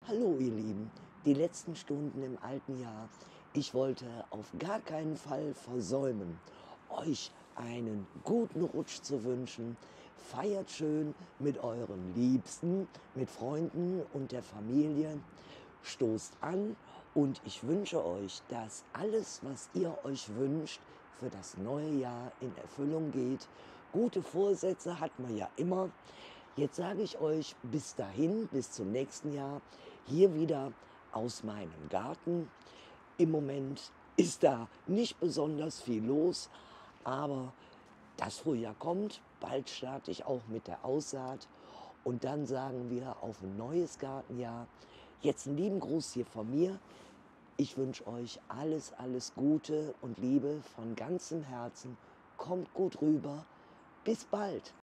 Hallo ihr Lieben, die letzten Stunden im alten Jahr. Ich wollte auf gar keinen Fall versäumen, euch einen guten Rutsch zu wünschen. Feiert schön mit euren Liebsten, mit Freunden und der Familie. Stoßt an und ich wünsche euch, dass alles, was ihr euch wünscht, für das neue Jahr in Erfüllung geht. Gute Vorsätze hat man ja immer. Jetzt sage ich euch bis dahin, bis zum nächsten Jahr, hier wieder aus meinem Garten. Im Moment ist da nicht besonders viel los, aber das Frühjahr kommt. Bald starte ich auch mit der Aussaat und dann sagen wir auf ein neues Gartenjahr. Jetzt einen lieben Gruß hier von mir. Ich wünsche euch alles, alles Gute und Liebe von ganzem Herzen. Kommt gut rüber. Bis bald.